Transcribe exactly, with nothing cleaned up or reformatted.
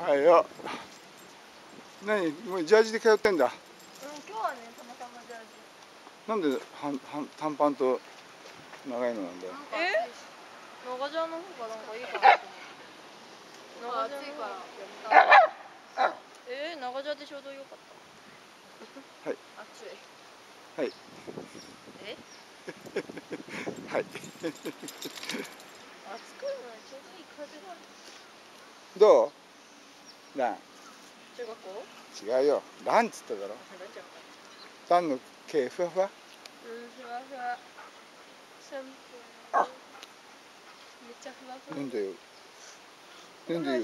はいよ。何もうジャージで通ってんだ。 うん、今日はね、たまたまジャージ。 なんで半半短パンと長いのなんだよ。 え？長ジャーの方がなんかいいかなと思って。長ジャーの方がえー、長ジャーでちょうどよかった。 はい。 暑い。 はい。 え？ はい。 暑くない、ちょうどいい風が。 どう？ラン。 中学校？ 違うよ。ランっつっただろ。ランの毛ふわふわ？ うん、ふわふわ。シャンプー。めっちゃふわふわ。 なんでよ。なんでよ。